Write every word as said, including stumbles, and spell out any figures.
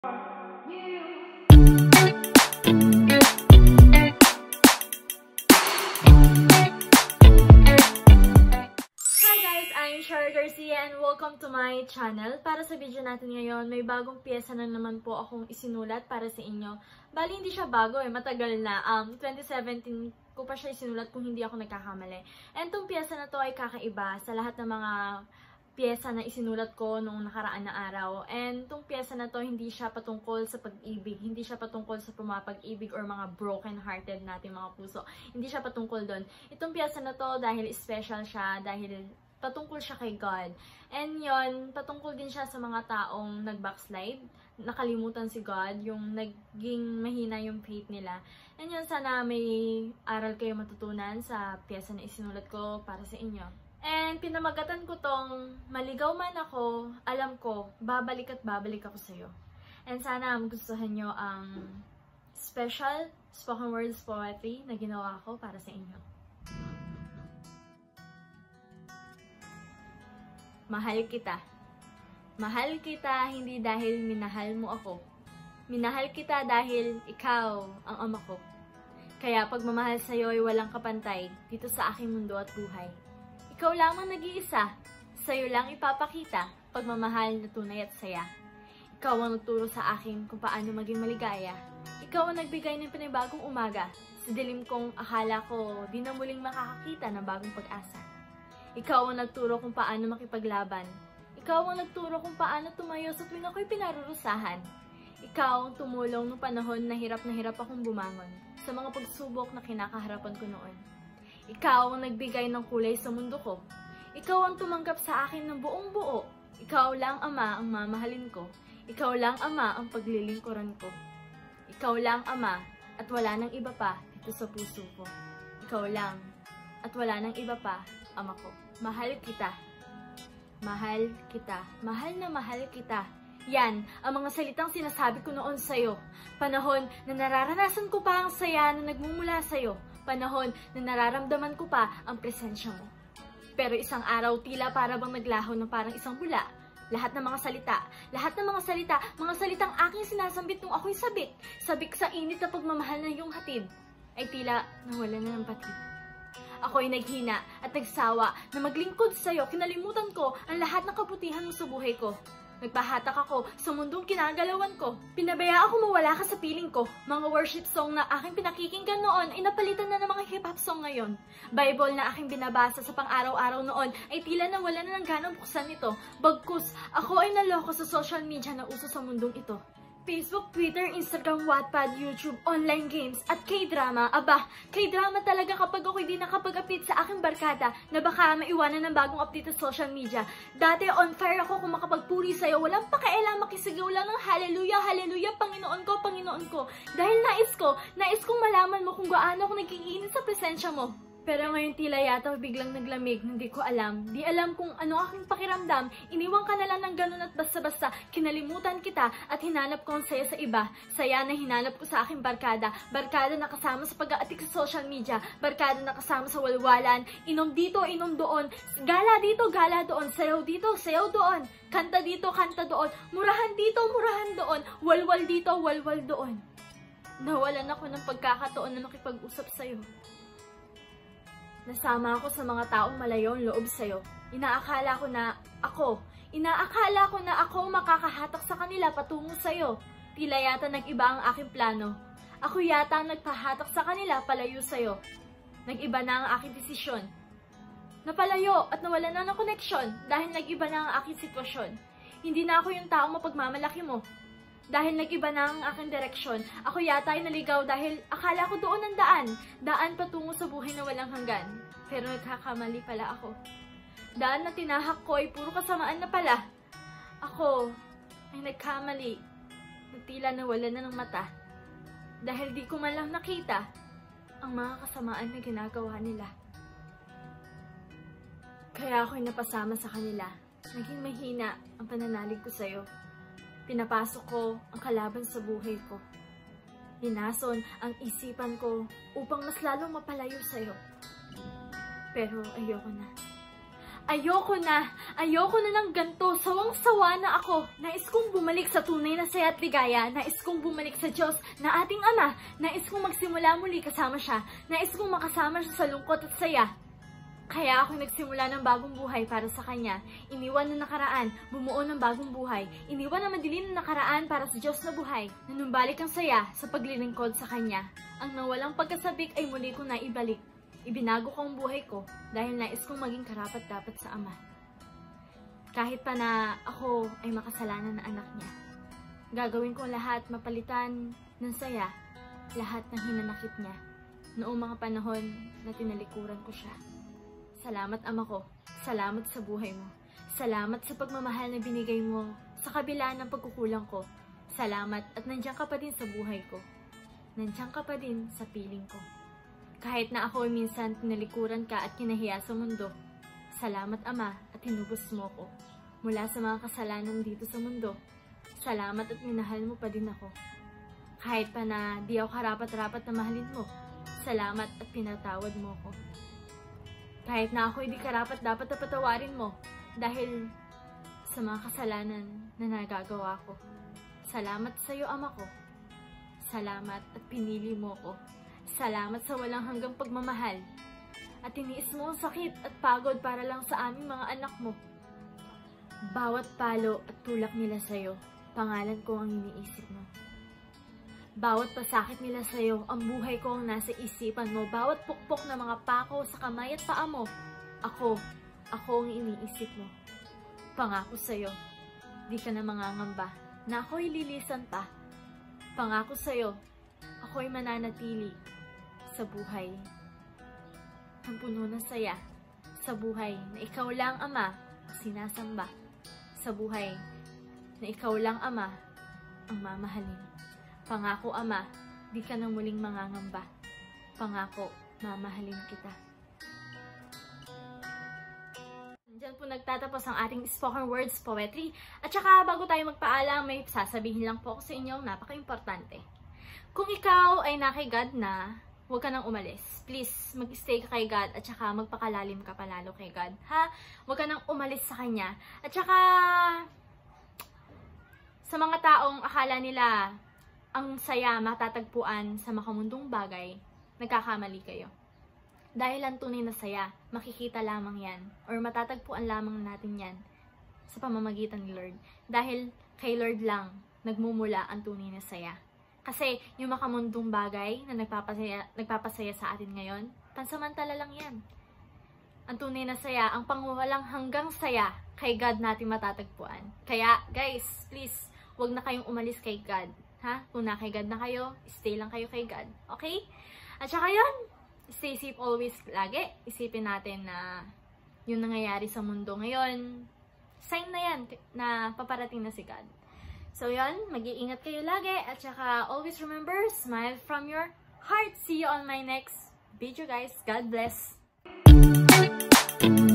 Hi guys! I'm Shara Garcia and welcome to my channel. Para sa video natin ngayon, may bagong piyesa na naman po akong isinulat para sa inyo. Bali, hindi siya bago eh, matagal na. Um, twenty seventeen ko pa siya isinulat kung hindi ako nagkakamali. And tong piyesa na to ay kakaiba sa lahat ng mga piyesa na isinulat ko noong nakaraan na araw. And tong piyesa na to, hindi siya patungkol sa pag-ibig. Hindi siya patungkol sa pumapag-ibig or mga broken-hearted natin mga puso. Hindi siya patungkol doon. Itong piyesa na to dahil special siya, dahil patungkol siya kay God. And yon, patungkol din siya sa mga taong nag-backslide, nakalimutan si God, yung naging mahina yung faith nila. And yun, sana may aral kayo matutunan sa piyesa na isinulat ko para sa inyo. And pinamagatan ko tong, maligaw man ako, alam ko, babalik at babalik ako sa'yo. And sana magustuhan nyo ang special spoken words poetry na ginawa ko para sa inyo. Mahal kita. Mahal kita hindi dahil minahal mo ako. Minahal kita dahil ikaw ang ama ko. Kaya pagmamahal sa'yo ay walang kapantay dito sa aking mundo at buhay. Ikaw lamang nag-iisa, sa'yo lang ipapakita pagmamahal na tunay at saya. Ikaw ang nagturo sa akin kung paano maging maligaya. Ikaw ang nagbigay ng panibagong umaga sa dilim kong akala ko di na muling makakakita ng bagong pag-asa. Ikaw ang nagturo kung paano makipaglaban. Ikaw ang nagturo kung paano tumayo sa tuwing ako'y pinarurusahan. Ikaw ang tumulong ng panahon na hirap na hirap akong bumangon sa mga pagsubok na kinakaharapan ko noon. Ikaw ang nagbigay ng kulay sa mundo ko. Ikaw ang tumanggap sa akin ng buong buo. Ikaw lang, Ama, ang mamahalin ko. Ikaw lang, Ama, ang paglilingkuran ko. Ikaw lang, Ama, at wala nang iba pa dito sa puso ko. Ikaw lang, at wala nang iba pa, Ama ko. Mahal kita. Mahal kita. Mahal na mahal kita. Yan, ang mga salitang sinasabi ko noon sa'yo. Panahon na nararanasan ko pa ang saya na nagmumula sa'yo. Panahon na nararamdaman ko pa ang presensya mo. Pero isang araw tila para bang naglaho ng parang isang bula. Lahat ng mga salita, lahat ng mga salita, mga salitang aking sinasambit nung ako'y sabik, sabik sa init na pagmamahal na iyong hatid, ay tila nawala na ng patid. Ako'y naghina at nagsawa na maglingkod sa'yo, kinalimutan ko ang lahat ng kabutihan mo sa buhay ko. Nagpahatak ako sa mundong kinagalawan ko. Pinabaya ako mawala ka sa piling ko. Mga worship song na aking pinakikinggan noon ay napalitan na ng mga hip-hop song ngayon. Bible na aking binabasa sa pang-araw-araw noon ay tila nawala na ng ganang buksan nito. Bagkus, ako ay naloko sa social media na uso sa mundong ito. Facebook, Twitter, Instagram, Wattpad, YouTube, online games, at K-drama. Aba, K-drama talaga kapag ako'y di nakapag-update sa aking barkada na baka maiwanan ng bagong update sa social media. Dati on fire ako kung makapagpuri sa'yo. Walang pakialam, makisigaw lang ng hallelujah, hallelujah, Panginoon ko, Panginoon ko. Dahil nais ko, nais kong malaman mo kung gaano ako nagkikinis sa presensya mo. Pero ngayon tila yata biglang naglamig, hindi ko alam. Di alam kung ano aking pakiramdam. Iniwan ka na lang ng ganun at basta-basta. Kinalimutan kita at hinanap ko ang saya sa iba. Saya na hinanap ko sa aking barkada. Barkada na kasama sa pag-aatik sa social media. Barkada na kasama sa walwalan. Inom dito, inom doon. Gala dito, gala doon. Sayaw dito, sayaw doon. Kanta dito, kanta doon. Murahan dito, murahan doon. Walwal dito, walwal doon. Nawalan ako ng pagkakataon na makipag-usap sa'yo. Nasama ako sa mga taong malayo ang loob sa'yo. Inaakala ko na ako, inaakala ko na ako makakahatak sa kanila patungo sa'yo. Tila yata nag-iba ang aking plano. Ako yata ang nagpahatak sa kanila palayo sa'yo. Nag-iba na ang aking desisyon. Napalayo at nawala na ng koneksyon dahil nag-iba na ang aking sitwasyon. Hindi na ako yung taong mapagmamalaki mo. Dahil nag-iba na ang aking direksyon, ako yata ay naligaw dahil akala ko doon ang daan. Daan patungo sa buhay na walang hanggan. Pero nagkakamali pala ako. Daan na tinahak ko ay puro kasamaan na pala. Ako ay nagkamali. Tila nawala na ng mata. Dahil di ko man lang nakita ang mga kasamaan na ginagawa nila. Kaya ako'y napasama sa kanila. Naging mahina ang pananalig ko sa'yo. Pinapasok ko ang kalaban sa buhay ko. Hinason ang isipan ko upang mas lalong mapalayo sa'yo. Pero ayoko na. Ayoko na. Ayoko na ng ganto. Sawang-sawa na ako. Nais kong bumalik sa tunay na saya at ligaya. Nais kong bumalik sa Diyos na ating Ama. Nais kong magsimula muli kasama siya. Nais kong makasama siya sa lungkot at saya. Kaya ako nagsimula ng bagong buhay para sa Kanya. Iniwan ng nakaraan, bumuo ng bagong buhay. Iniwan ang madilim na nakaraan para sa Diyos na buhay. Nanumbalik ang saya sa paglilingkod sa Kanya. Ang nawalang pagkasabik ay muli ko na ibalik. Ibinago ko ang buhay ko dahil nais kong maging karapat-dapat sa Ama. Kahit pa na ako ay makasalanan na anak niya. Gagawin ko lahat mapalitan ng saya, lahat ng hinanakit niya. Noong mga panahon na tinalikuran ko siya. Salamat Ama ko, salamat sa buhay mo. Salamat sa pagmamahal na binigay mo sa kabila ng pagkukulang ko. Salamat at nandiyan ka pa din sa buhay ko. Nandiyan ka pa din sa piling ko. Kahit na ako ay minsan tinalikuran ka at kinahiya sa mundo, salamat Ama at hinubos mo ko. Mula sa mga kasalanan dito sa mundo, salamat at minahal mo pa din ako. Kahit pa na di ako karapat-rapat na mahalin mo, salamat at pinatawad mo ko. Kahit na ako hindi karapat-dapat na patawarin mo dahil sa mga kasalanan na nagagawa ko. Salamat sa iyo Ama ko. Salamat at pinili mo ko. Salamat sa walang hanggang pagmamahal at tiniis mo ang sakit at pagod para lang sa aming mga anak mo. Bawat palo at tulak nila sa'yo, pangalan ko ang iniisip mo. Bawat pasakit nila sa'yo, ang buhay ko ang nasa isipan mo. Bawat pukpok na mga pako sa kamay at paa mo, ako, ako ang iniisip mo. Pangako sa'yo, di ka na mangangamba na ako'y lilisan pa. Pangako sa'yo, ako'y mananatili sa buhay ang puno ng saya, sa buhay na ikaw lang Ama ang sinasamba, sa buhay na ikaw lang Ama ang mamahalin. Pangako Ama, di ka na muling mangangamba. Pangako, mamahalin kita. Diyan po nagtatapos ang ating spoken words poetry. At saka bago tayo magpaalam, may sasabihin lang po ako sa inyo napaka-importante. Kung ikaw ay na kay God na, huwag ka nang umalis. Please, mag-stay ka kay God at saka magpakalalim ka palalo kay God. Ha? Huwag ka nang umalis sa Kanya. At saka, sa mga taong akala nila ang saya matatagpuan sa makamundong bagay, nagkakamali kayo. Dahil ang tunay na saya, makikita lamang yan or matatagpuan lamang natin yan sa pamamagitan ni Lord. Dahil kay Lord lang nagmumula ang tunay na saya. Kasi yung makamundong bagay na nagpapasaya, nagpapasaya sa atin ngayon, pansamantala lang yan. Ang tunay na saya, ang pangwalang hanggang saya, kay God natin matatagpuan. Kaya guys, please, wag na kayong umalis kay God. Ha? Kung na kay God na kayo, stay lang kayo kay God. Okay? At saka yun, stay safe always lagi. Isipin natin na yung nangyayari sa mundo ngayon, sign na yan na paparating na si God. So yun, mag-iingat kayo lagi. At saka always remember, smile from your heart. See you on my next video guys. God bless.